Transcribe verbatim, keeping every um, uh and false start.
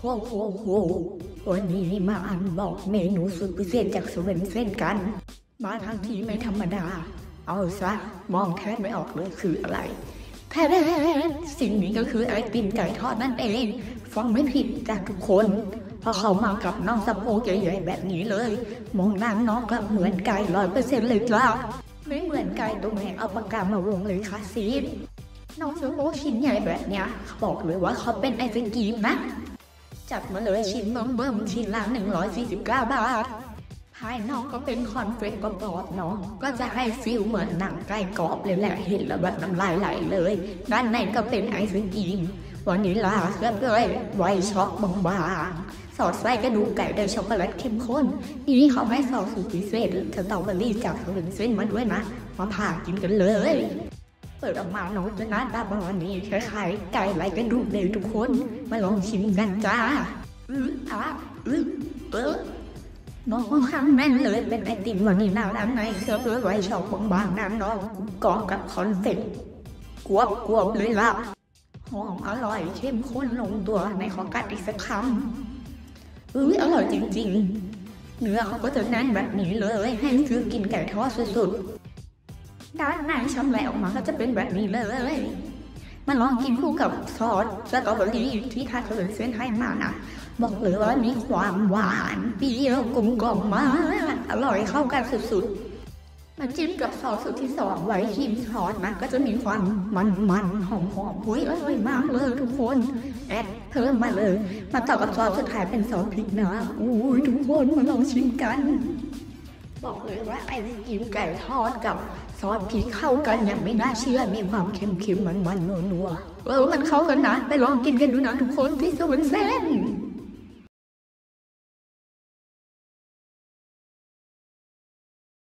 โอ้โหโอ้โหวันนี้มาอ่านบอกเมนูสุดพิเศษจากสุรินทร์เช่นกันมาทางที่ไม่ธรรมดาเอาซะมองแทบไม่ออกเลยคืออะไรแท้สิ่งนี้ก็คือไอติมไก่ทอดนั่นเองฟังไม่ผิดจากทุกคนเพราะเขามากับน้องสะโพกใหญ่ๆแบบนี้เลยมองหน้าน้องก็เหมือนไก่ร้อยเปอร์เซ็นต์เลยจ้าไม่เหมือนไก่ตรงไหนเอาปากกามาวงเลยค่ะซีดน้องสะโพกชิ้นใหญ่แบบเนี้ยบอกเลยว่าเขาเป็นไอศกรีมนะจัดมาเลยชิ้นเบิ่มเบิ่มชิ้นละหนึ่งร้อยสี่สิบเก้าบาทภายนอกก็เป็นคอนเฟรนกรอบๆเนาะก็จะให้ฟิลเหมือนหนังไก่กรอบเลยแหละเห็นแล้วแบบน้ำลายไหลเลยด้านในก็เป็นไอศกรีมวันนี้ลาเคลือบด้วยไวท์ช็อกบางๆสอดไส้กระดูกไก่ด้วยช็อกโกแลตเข้มข้นนี่เขาให้ซอสสูตรพิเศษสตรอเบอรี่จากสวินเส้นมาด้วยนะมาผ่ากินกันเลยเปิดออกมาเนาะจะหน้าตาประมาณนี้คล้ายๆไก่ไหลกระดูกเลยทุกคนมาลองชิมกันจ้าอืออ่ะอือเออน้องข้างแน่นเลยเป็นไอติมวันนี้หน้าด้านในเคลือบด้วยไวท์ช็อกบางๆน้ำน้องกองกับคอนเฟกกวบกวบเลยล่ะหอมอร่อยเข้มข้นลงตัวในของกัดอีกสักคำอุ้ยอร่อยจริงๆเนื้อเขาก็จะแน่นแบบนี้เลยให้ซื้อกินไก่ทอดสุดๆด้านในชำแหละออกมาก็จะเป็นแบบนี้เลยมาลองกินคู่กับซอสสตรอเบอรี่ที่ทาเขาเป็นเส้นให้มานะบอกเลยว่ามีความหวานเปรี้ยวกลมกล่อมมากอร่อยเข้ากันสุดๆมาจิ้มกับซอสสูตรที่สองไว้ครีมซอสนะก็จะมีความมันๆหอมๆหุ้ยอร่อยมากเลยทุกคนแอดเพิ่มมาเลยมาต่อกับซอสสุดท้ายเป็นซอสพริกนะอุ้ยทุกคนมาลองชิมกันบอกเลยว่าไอศกรีมไก่ทอดกับซอสพริกเข้ากันอย่างไม่น่าเชื่อมีความเค็มๆมันๆนัวๆเออมันเข้ากันนะไปลองกินกันดูนะทุกคนที่สวนเส้น